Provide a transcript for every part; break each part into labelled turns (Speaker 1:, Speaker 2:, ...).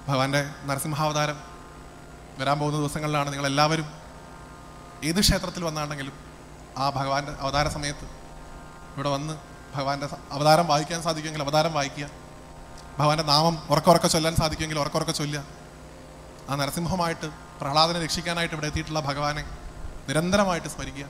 Speaker 1: ഭഗവാന്റെ നരസിംഹാവതാരം വരാൻ പോകുന്ന ദിവസങ്ങളിലാണ് നിങ്ങളെല്ലാവരും ഏത് ക്ഷേത്രത്തിൽ വന്നാണെങ്കിലും ആ ഭഗവാന്റെ അവതാര സമയത്ത് ഇവിടെ വന്ന് ഭഗവാന്റെ അവതാരം വായിക്കാൻ സാധിക്കുമെങ്കിൽ അവതാരം വായിക്കുക, ഭഗവാന്റെ നാമം ഉറക്കെ ചൊല്ലാൻ സാധിക്കുമെങ്കിൽ ഉറക്കെ ചൊല്ലുക. ആ നരസിംഹമായിട്ട് പ്രഹ്ലാദനെ രക്ഷിക്കാനായിട്ട് ഇവിടെ എത്തിയിട്ടുള്ള ഭഗവാനെ നിരന്തരമായിട്ട് സ്മരിക്കുക.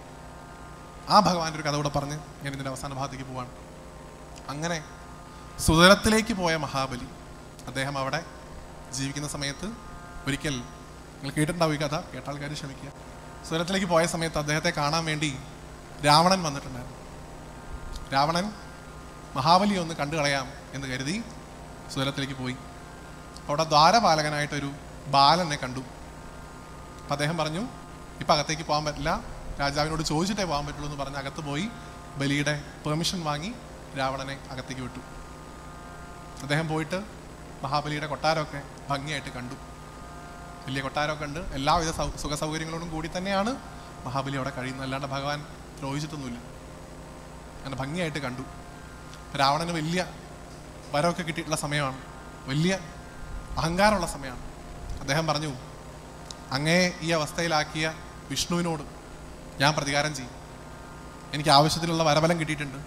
Speaker 1: ആ ഭഗവാന്റെ ഒരു കഥ കൂടെ പറഞ്ഞ് ഞാൻ ഇതിൻ്റെ അവസാന ഭാഗത്തേക്ക് പോവാണ്. അങ്ങനെ സുതലത്തിലേക്ക് പോയ മഹാബലി, അദ്ദേഹം അവിടെ ജീവിക്കുന്ന സമയത്ത് ഒരിക്കൽ, നിങ്ങൾ കേട്ടിട്ടുണ്ടാവും ഈ കഥ, കേട്ട ആൾക്കാർ ക്ഷമിക്കുക. സുതലത്തിലേക്ക് പോയ സമയത്ത് അദ്ദേഹത്തെ കാണാൻ വേണ്ടി രാവണൻ വന്നിട്ടുണ്ടായിരുന്നു. രാവണൻ മഹാബലിയെ ഒന്ന് കണ്ടു കളയാം എന്ന് കരുതി സുതലത്തിലേക്ക് പോയി. അവിടെ ദ്വാരപാലകനായിട്ടൊരു ബാലനെ കണ്ടു. അപ്പം അദ്ദേഹം പറഞ്ഞു, ഇപ്പം അകത്തേക്ക് പോകാൻ പറ്റില്ല, രാജാവിനോട് ചോദിച്ചിട്ടേ പോകാൻ പറ്റുള്ളൂ എന്ന് പറഞ്ഞ് അകത്ത് പോയി ബലിയുടെ പെർമിഷൻ വാങ്ങി രാവണനെ അകത്തേക്ക് വിട്ടു. അദ്ദേഹം പോയിട്ട് മഹാബലിയുടെ കൊട്ടാരമൊക്കെ ഭംഗിയായിട്ട് കണ്ടു. വലിയ കൊട്ടാരമൊക്കെ ഉണ്ട്, എല്ലാവിധ സുഖ സൗകര്യങ്ങളോടും കൂടി തന്നെയാണ് മഹാബലി അവിടെ കഴിയുന്നത്. അല്ലാണ്ട് ഭഗവാൻ ദ്രോഹിച്ചിട്ടൊന്നുമില്ല. അങ്ങനെ ഭംഗിയായിട്ട് കണ്ടു. രാവണന് വലിയ വരമൊക്കെ കിട്ടിയിട്ടുള്ള സമയമാണ്, വലിയ അഹങ്കാരമുള്ള സമയമാണ്. അദ്ദേഹം പറഞ്ഞു, അങ്ങേ ഈ അവസ്ഥയിലാക്കിയ വിഷ്ണുവിനോട് ഞാൻ പ്രതികാരം ചെയ്യും. എനിക്ക് ആവശ്യത്തിലുള്ള വരബലം കിട്ടിയിട്ടുണ്ട്,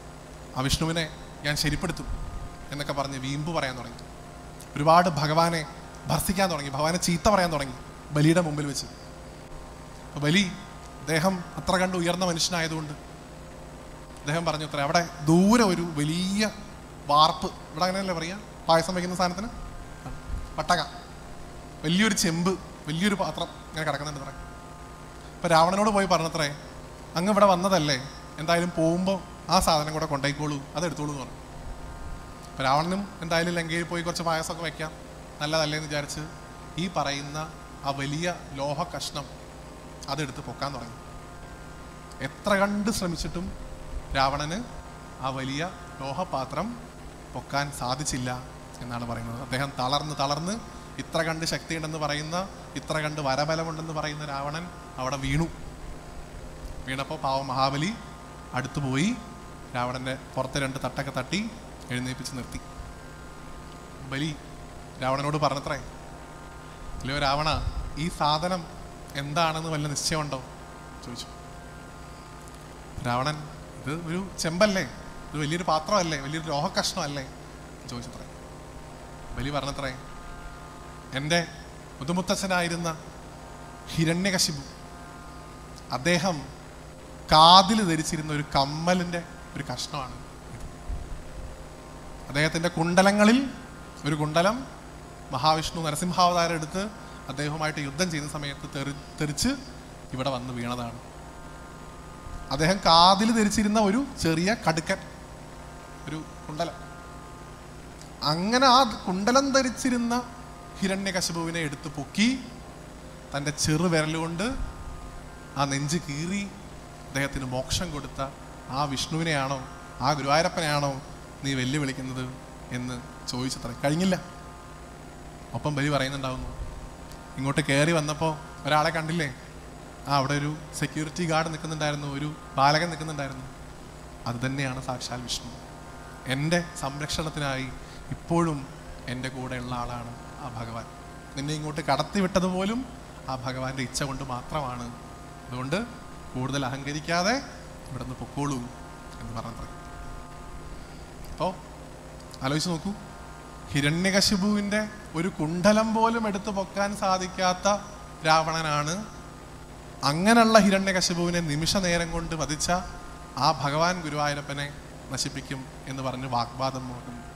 Speaker 1: ആ വിഷ്ണുവിനെ ഞാൻ ശരിപ്പെടുത്തും എന്നൊക്കെ പറഞ്ഞ് വീമ്പ് പറയാൻ തുടങ്ങി. ഒരുപാട് ഭഗവാനെ ഭർസിക്കാൻ തുടങ്ങി, ഭഗവാനെ ചീത്ത പറയാൻ തുടങ്ങി ബലിയുടെ മുമ്പിൽ വെച്ച്. അപ്പോൾ ബലി, അദ്ദേഹം അത്ര കണ്ട് ഉയർന്ന മനുഷ്യനായതുകൊണ്ട് അദ്ദേഹം പറഞ്ഞു അത്ര, അവിടെ ദൂരെ ഒരു വലിയ വാർപ്പ്, ഇവിടെ അങ്ങനെയല്ലേ പറയുക പായസം വയ്ക്കുന്ന സാധനത്തിന്, പട്ടക, വലിയൊരു ചെമ്പ്, വലിയൊരു പാത്രം ഇങ്ങനെ കിടക്കുന്നുണ്ട് പറയാം. അപ്പോൾ രാവണനോട് പോയി പറഞ്ഞത്രേ, അങ്ങ് ഇവിടെ വന്നതല്ലേ, എന്തായാലും പോകുമ്പോൾ ആ സാധനം കൂടെ കൊണ്ടുപോയിക്കോളൂ, അതെടുത്തോളൂ എന്ന് പറഞ്ഞു. അപ്പോൾ രാവണനും എന്തായാലും ലങ്കയിൽ പോയി കുറച്ച് പായസമൊക്കെ വയ്ക്കാം, നല്ലതല്ലേന്ന് വിചാരിച്ച് ഈ പറയുന്ന ആ വലിയ ലോഹ കഷ്ണം അതെടുത്ത് പൊക്കാൻ തുടങ്ങി. എത്ര കണ്ട് ശ്രമിച്ചിട്ടും രാവണന് ആ വലിയ ലോഹപാത്രം പൊക്കാൻ സാധിച്ചില്ല എന്നാണ് പറയുന്നത്. അദ്ദേഹം തളർന്ന് ഇത്ര കണ്ട് ശക്തിയുണ്ടെന്ന് പറയുന്ന, ഇത്ര കണ്ട് വരബലമുണ്ടെന്ന് പറയുന്ന രാവണൻ അവിടെ വീണപ്പോൾ പാവം മഹാബലി അടുത്തു പോയി രാവണൻ്റെ പുറത്ത് 2 തട്ടൊക്കെ തട്ടി എഴുന്നേൽപ്പിച്ച് നിർത്തി. ബലി രാവണനോട് പറഞ്ഞത്രേ, അല്ലയോ രാവണ, ഈ സാധനം എന്താണെന്ന് വല്ല നിശ്ചയമുണ്ടോ ചോദിച്ചു. രാവണൻ, ഇത് ഒരു ചെമ്പല്ലേ, ഇത് വലിയൊരു പാത്രമല്ലേ, വലിയൊരു ലോഹക്കഷ്ണമല്ലേ ചോദിച്ചത്രേ. ബലി പറഞ്ഞത്രേ, എൻ്റെ മുതുമുത്തച്ഛനായിരുന്ന ഹിരണ്യകശിപു, അദ്ദേഹം കാതിൽ ധരിച്ചിരുന്ന ഒരു കമ്മലിൻ്റെ ഒരു കഷ്ണമാണ് ഇത്. അദ്ദേഹത്തിൻ്റെ കുണ്ടലങ്ങളിൽ ഒരു കുണ്ടലം മഹാവിഷ്ണു നരസിംഹാവതാരം എടുത്ത് അദ്ദേഹവുമായിട്ട് യുദ്ധം ചെയ്യുന്ന സമയത്ത് തെറിച്ച് ഇവിടെ വന്ന് വീണതാണ്. അദ്ദേഹം കാതിൽ ധരിച്ചിരുന്ന ഒരു ചെറിയ കടുക്കൻ, ഒരു കുണ്ടലം, അങ്ങനെ ആ കുണ്ടലം ധരിച്ചിരുന്ന ഹിരണ്യകശിപുവിനെ എടുത്ത് പൊക്കി തൻ്റെ ചെറുവിരലുകൊണ്ട് ആ നെഞ്ച് കീറി അദ്ദേഹത്തിന് മോക്ഷം കൊടുത്ത ആ വിഷ്ണുവിനെയാണോ, ആ ഗുരുവായൂരപ്പനെയാണോ നീ വെല്ലുവിളിക്കുന്നത് എന്ന് ചോദിച്ചത്ര. കഴിഞ്ഞില്ല. ഒപ്പം ബലി പറയുന്നുണ്ടാവുന്നു, ഇങ്ങോട്ട് കയറി വന്നപ്പോൾ ഒരാളെ കണ്ടില്ലേ, അവിടെ ഒരു സെക്യൂരിറ്റി ഗാർഡ് നിൽക്കുന്നുണ്ടായിരുന്നു, ഒരു ബാലകൻ നിൽക്കുന്നുണ്ടായിരുന്നു, അത് തന്നെയാണ് സാക്ഷാൽ വിഷ്ണു. എൻ്റെ സംരക്ഷണത്തിനായി ഇപ്പോഴും എൻ്റെ കൂടെയുള്ള ആളാണ് ആ ഭഗവാൻ. നിന്നെ ഇങ്ങോട്ട് കടത്തിവിട്ടതുപോലും ആ ഭഗവാന്റെ ഇച്ഛ കൊണ്ട് മാത്രമാണ്. അതുകൊണ്ട് കൂടുതൽ അഹങ്കരിക്കാതെ ഇവിടെ നിന്ന് പൊക്കോളൂ എന്ന് പറഞ്ഞത്ര. അപ്പോൾ ആലോചിച്ച് നോക്കൂ, ഹിരണ്യകശിപുവിൻ്റെ ഒരു കുണ്ഡലം പോലും എടുത്തു പൊക്കാൻ സാധിക്കാത്ത രാവണനാണ് അങ്ങനെയുള്ള ഹിരണ്യകശിപുവിനെ നിമിഷ നേരം കൊണ്ട് വധിച്ച ആ ഭഗവാൻ ഗുരുവായൂരപ്പനെ നശിപ്പിക്കും എന്ന് പറഞ്ഞ് വാഗ്വാദം നോക്കുന്നു.